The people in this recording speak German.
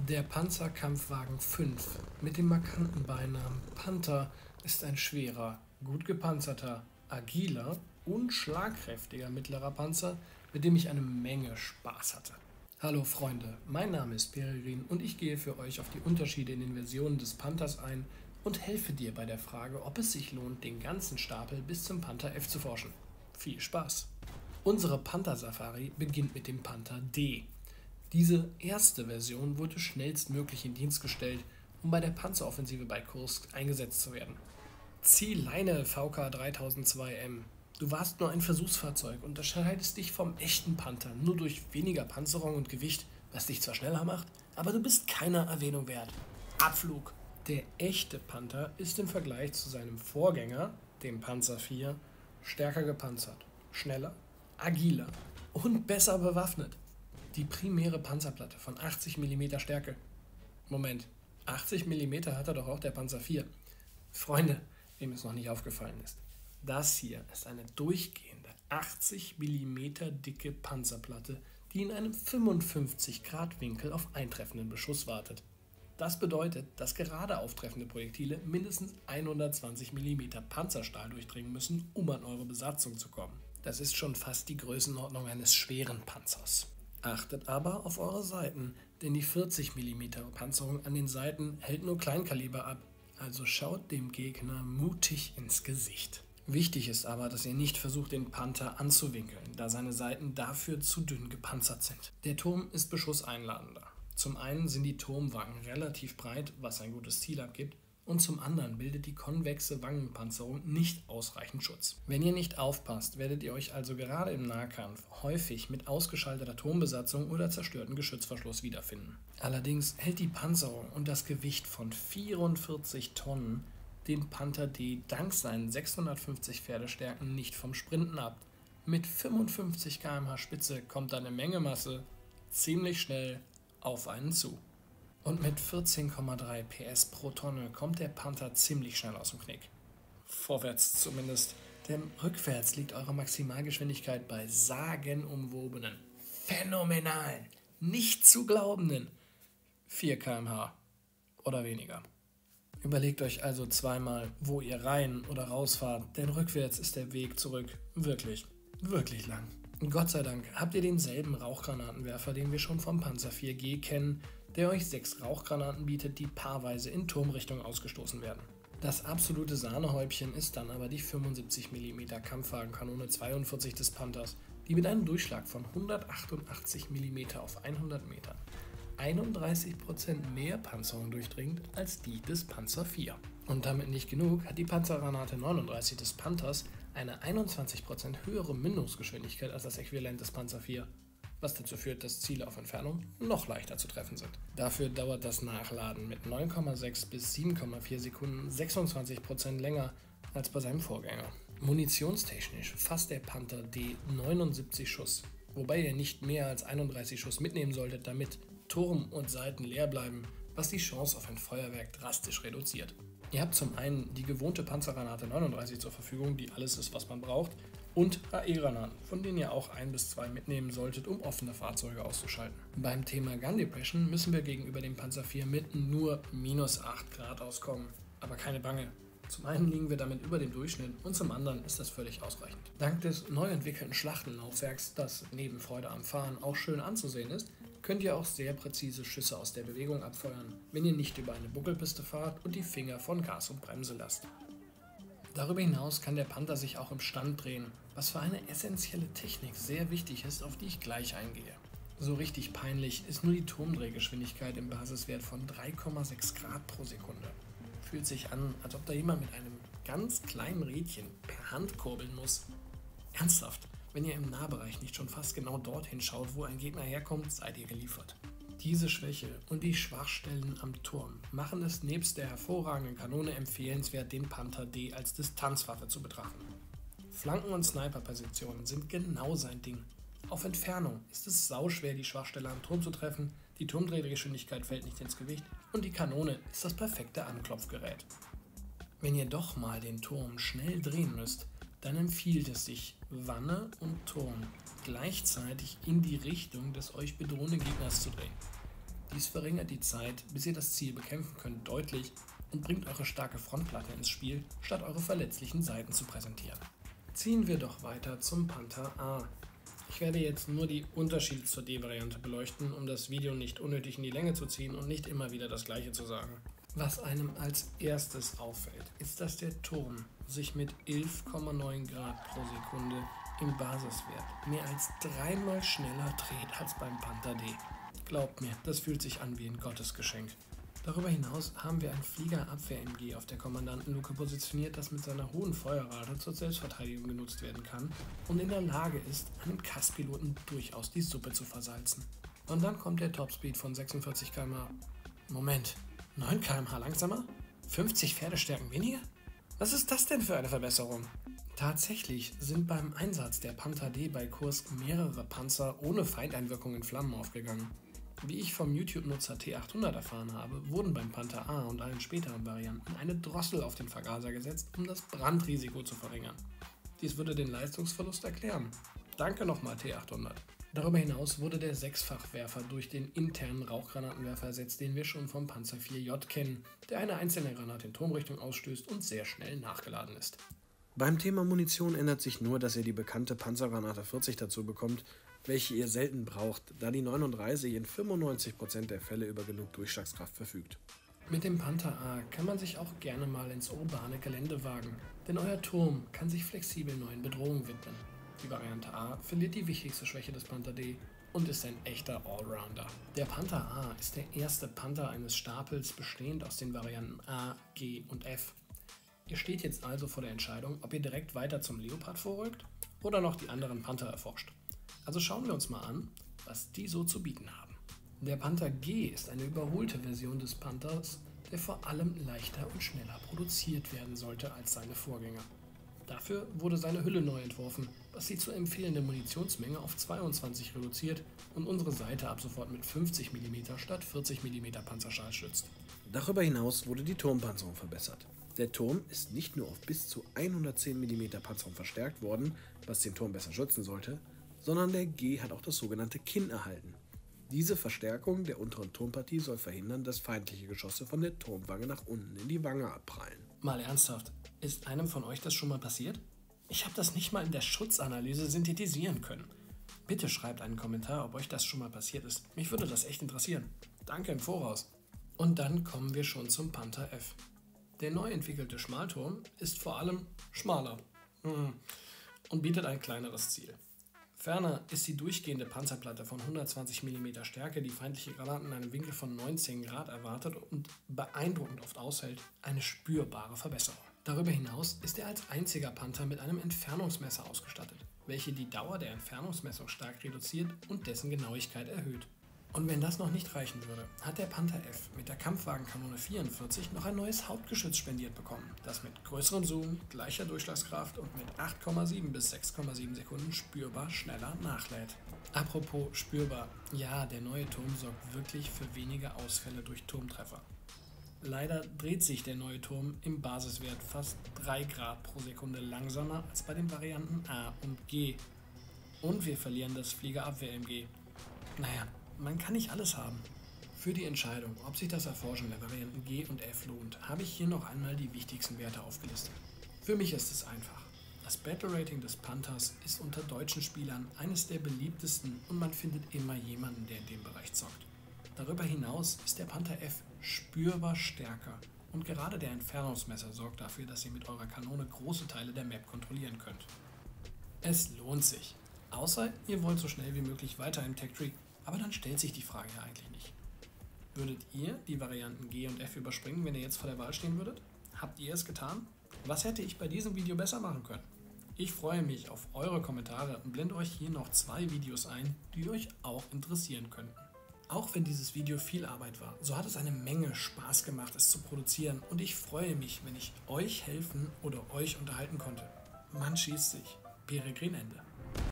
Der Panzerkampfwagen 5 mit dem markanten Beinamen Panther ist ein schwerer, gut gepanzerter, agiler und schlagkräftiger mittlerer Panzer, mit dem ich eine Menge Spaß hatte. Hallo Freunde, mein Name ist Peregrin und ich gehe für euch auf die Unterschiede in den Versionen des Panthers ein und helfe dir bei der Frage, ob es sich lohnt, den ganzen Stapel bis zum Panther F zu forschen. Viel Spaß! Unsere Panther-Safari beginnt mit dem Panther D. Diese erste Version wurde schnellstmöglich in Dienst gestellt, um bei der Panzeroffensive bei Kursk eingesetzt zu werden. Zieh Leine VK 3002M. Du warst nur ein Versuchsfahrzeug und unterscheidest dich vom echten Panther nur durch weniger Panzerung und Gewicht, was dich zwar schneller macht, aber du bist keiner Erwähnung wert. Abflug! Der echte Panther ist im Vergleich zu seinem Vorgänger, dem Panzer IV, stärker gepanzert, schneller, agiler und besser bewaffnet. Die primäre Panzerplatte von 80 mm Stärke. Moment, 80 mm hatte doch auch der Panzer IV. Freunde, wem es noch nicht aufgefallen ist. Das hier ist eine durchgehende 80 mm dicke Panzerplatte, die in einem 55-Grad-Winkel auf eintreffenden Beschuss wartet. Das bedeutet, dass gerade auftreffende Projektile mindestens 120 mm Panzerstahl durchdringen müssen, um an eure Besatzung zu kommen. Das ist schon fast die Größenordnung eines schweren Panzers. Achtet aber auf eure Seiten, denn die 40 mm Panzerung an den Seiten hält nur Kleinkaliber ab, also schaut dem Gegner mutig ins Gesicht. Wichtig ist aber, dass ihr nicht versucht, den Panther anzuwinkeln, da seine Seiten dafür zu dünn gepanzert sind. Der Turm ist beschusseinladender. Zum einen sind die Turmwangen relativ breit, was ein gutes Ziel abgibt, und zum anderen bildet die konvexe Wangenpanzerung nicht ausreichend Schutz. Wenn ihr nicht aufpasst, werdet ihr euch also gerade im Nahkampf häufig mit ausgeschalteter Turmbesatzung oder zerstörten Geschützverschluss wiederfinden. Allerdings hält die Panzerung und das Gewicht von 44 Tonnen den Panther D dank seinen 650 Pferdestärken nicht vom Sprinten ab. Mit 55 km/h Spitze kommt eine Menge Masse ziemlich schnell auf einen zu. Und mit 14,3 PS pro Tonne kommt der Panther ziemlich schnell aus dem Knick. Vorwärts zumindest, denn rückwärts liegt eure Maximalgeschwindigkeit bei sagenumwobenen, phänomenalen, nicht zu glaubenden 4 km/h oder weniger. Überlegt euch also zweimal, wo ihr rein oder rausfahrt, denn rückwärts ist der Weg zurück wirklich, wirklich lang. Gott sei Dank habt ihr denselben Rauchgranatenwerfer, den wir schon vom Panzer 4G kennen, der euch 6 Rauchgranaten bietet, die paarweise in Turmrichtung ausgestoßen werden. Das absolute Sahnehäubchen ist dann aber die 75 mm Kampfwagenkanone 42 des Panthers, die mit einem Durchschlag von 188 mm auf 100 Metern 31% mehr Panzerung durchdringt als die des Panzer IV. Und damit nicht genug, hat die Panzergranate 39 des Panthers eine 21% höhere Mündungsgeschwindigkeit als das Äquivalent des Panzer IV, was dazu führt, dass Ziele auf Entfernung noch leichter zu treffen sind. Dafür dauert das Nachladen mit 9,6 bis 7,4 Sekunden 26% länger als bei seinem Vorgänger. Munitionstechnisch fasst der Panther D 79 Schuss, wobei ihr nicht mehr als 31 Schuss mitnehmen solltet, damit Turm und Seiten leer bleiben, was die Chance auf ein Feuerwerk drastisch reduziert. Ihr habt zum einen die gewohnte Panzergranate 39 zur Verfügung, die alles ist, was man braucht, und HE-Granaten, von denen ihr auch 1 bis 2 mitnehmen solltet, um offene Fahrzeuge auszuschalten. Beim Thema Gun Depression müssen wir gegenüber dem Panzer IV mit nur minus 8 Grad auskommen, aber keine Bange. Zum einen liegen wir damit über dem Durchschnitt und zum anderen ist das völlig ausreichend. Dank des neu entwickelten Schlachtenlaufwerks, das neben Freude am Fahren auch schön anzusehen ist, könnt ihr auch sehr präzise Schüsse aus der Bewegung abfeuern, wenn ihr nicht über eine Buckelpiste fahrt und die Finger von Gas und Bremse lasst. Darüber hinaus kann der Panther sich auch im Stand drehen, was für eine essentielle Technik sehr wichtig ist, auf die ich gleich eingehe. So richtig peinlich ist nur die Turmdrehgeschwindigkeit im Basiswert von 3,6 Grad pro Sekunde. Fühlt sich an, als ob da jemand mit einem ganz kleinen Rädchen per Hand kurbeln muss. Ernsthaft, wenn ihr im Nahbereich nicht schon fast genau dorthin schaut, wo ein Gegner herkommt, seid ihr geliefert. Diese Schwäche und die Schwachstellen am Turm machen es nebst der hervorragenden Kanone empfehlenswert, den Panther D als Distanzwaffe zu betrachten. Flanken- und Sniperpositionen sind genau sein Ding. Auf Entfernung ist es sauschwer, die Schwachstelle am Turm zu treffen, die Turmdrehgeschwindigkeit fällt nicht ins Gewicht und die Kanone ist das perfekte Anklopfgerät. Wenn ihr doch mal den Turm schnell drehen müsst, dann empfiehlt es sich, Wanne und Turm gleichzeitig in die Richtung des euch bedrohenden Gegners zu drehen. Dies verringert die Zeit, bis ihr das Ziel bekämpfen könnt, deutlich und bringt eure starke Frontplatte ins Spiel, statt eure verletzlichen Seiten zu präsentieren. Ziehen wir doch weiter zum Panther A. Ich werde jetzt nur die Unterschiede zur D-Variante beleuchten, um das Video nicht unnötig in die Länge zu ziehen und nicht immer wieder das Gleiche zu sagen. Was einem als erstes auffällt, ist, dass der Turm sich mit 11,9 Grad pro Sekunde im Basiswert mehr als 3-mal schneller dreht als beim Panther D. Glaubt mir, das fühlt sich an wie ein Gottesgeschenk. Darüber hinaus haben wir ein Fliegerabwehr-MG auf der Kommandantenluke positioniert, das mit seiner hohen Feuerrate zur Selbstverteidigung genutzt werden kann und in der Lage ist, einem Kasspiloten durchaus die Suppe zu versalzen. Und dann kommt der Topspeed von 46 km/h. Moment, 9 km/h langsamer? 50 Pferdestärken weniger? Was ist das denn für eine Verbesserung? Tatsächlich sind beim Einsatz der Panther D bei Kurs mehrere Panzer ohne Feindeinwirkung in Flammen aufgegangen. Wie ich vom YouTube-Nutzer T800 erfahren habe, wurden beim Panther A und allen späteren Varianten eine Drossel auf den Vergaser gesetzt, um das Brandrisiko zu verringern. Dies würde den Leistungsverlust erklären. Danke nochmal T800. Darüber hinaus wurde der Sechsfachwerfer durch den internen Rauchgranatenwerfer ersetzt, den wir schon vom Panzer 4J kennen, der eine einzelne Granate in Turmrichtung ausstößt und sehr schnell nachgeladen ist. Beim Thema Munition ändert sich nur, dass ihr die bekannte Panzergranate 40 dazu bekommt, welche ihr selten braucht, da die 39 in 95% der Fälle über genug Durchschlagskraft verfügt. Mit dem Panther A kann man sich auch gerne mal ins urbane Gelände wagen, denn euer Turm kann sich flexibel neuen Bedrohungen widmen. Die Variante A verliert die wichtigste Schwäche des Panther D und ist ein echter Allrounder. Der Panther A ist der erste Panther eines Stapels bestehend aus den Varianten A, G und F. Ihr steht jetzt also vor der Entscheidung, ob ihr direkt weiter zum Leopard vorrückt oder noch die anderen Panther erforscht. Also schauen wir uns mal an, was die so zu bieten haben. Der Panther G ist eine überholte Version des Panthers, der vor allem leichter und schneller produziert werden sollte als seine Vorgänger. Dafür wurde seine Hülle neu entworfen, was sie zu empfehlende Munitionsmenge auf 22 reduziert und unsere Seite ab sofort mit 50 mm statt 40 mm Panzerschal schützt. Darüber hinaus wurde die Turmpanzerung verbessert. Der Turm ist nicht nur auf bis zu 110 mm Panzerung verstärkt worden, was den Turm besser schützen sollte, sondern der G hat auch das sogenannte Kinn erhalten. Diese Verstärkung der unteren Turmpartie soll verhindern, dass feindliche Geschosse von der Turmwange nach unten in die Wange abprallen. Mal ernsthaft, ist einem von euch das schon mal passiert? Ich habe das nicht mal in der Schutzanalyse synthetisieren können. Bitte schreibt einen Kommentar, ob euch das schon mal passiert ist. Mich würde das echt interessieren. Danke im Voraus. Und dann kommen wir schon zum Panther F. Der neu entwickelte Schmalturm ist vor allem schmaler und bietet ein kleineres Ziel. Ferner ist die durchgehende Panzerplatte von 120 mm Stärke, die feindliche Granaten in einem Winkel von 19 Grad erwartet und beeindruckend oft aushält, eine spürbare Verbesserung. Darüber hinaus ist er als einziger Panther mit einem Entfernungsmesser ausgestattet, welche die Dauer der Entfernungsmessung stark reduziert und dessen Genauigkeit erhöht. Und wenn das noch nicht reichen würde, hat der Panther F mit der Kampfwagenkanone 44 noch ein neues Hauptgeschütz spendiert bekommen, das mit größerem Zoom, gleicher Durchschlagskraft und mit 8,7 bis 6,7 Sekunden spürbar schneller nachlädt. Apropos spürbar, ja, der neue Turm sorgt wirklich für weniger Ausfälle durch Turmtreffer. Leider dreht sich der neue Turm im Basiswert fast 3 Grad pro Sekunde langsamer als bei den Varianten A und G. Und wir verlieren das Fliegerabwehr-MG. Naja, man kann nicht alles haben. Für die Entscheidung, ob sich das Erforschen der Varianten G und F lohnt, habe ich hier noch einmal die wichtigsten Werte aufgelistet. Für mich ist es einfach. Das Battle Rating des Panthers ist unter deutschen Spielern eines der beliebtesten und man findet immer jemanden, der in dem Bereich zockt. Darüber hinaus ist der Panther F spürbar stärker und gerade der Entfernungsmesser sorgt dafür, dass ihr mit eurer Kanone große Teile der Map kontrollieren könnt. Es lohnt sich. Außer ihr wollt so schnell wie möglich weiter im Tech Tree. Aber dann stellt sich die Frage ja eigentlich nicht. Würdet ihr die Varianten G und F überspringen, wenn ihr jetzt vor der Wahl stehen würdet? Habt ihr es getan? Was hätte ich bei diesem Video besser machen können? Ich freue mich auf eure Kommentare und blende euch hier noch 2 Videos ein, die euch auch interessieren könnten. Auch wenn dieses Video viel Arbeit war, so hat es eine Menge Spaß gemacht, es zu produzieren und ich freue mich, wenn ich euch helfen oder euch unterhalten konnte. Man schießt sich. Peregrin Ende.